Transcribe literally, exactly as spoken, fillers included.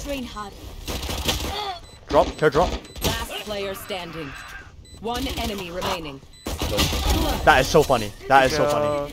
train hard. Drop, care drop. Last player standing. One enemy remaining. That is so funny. That is so funny.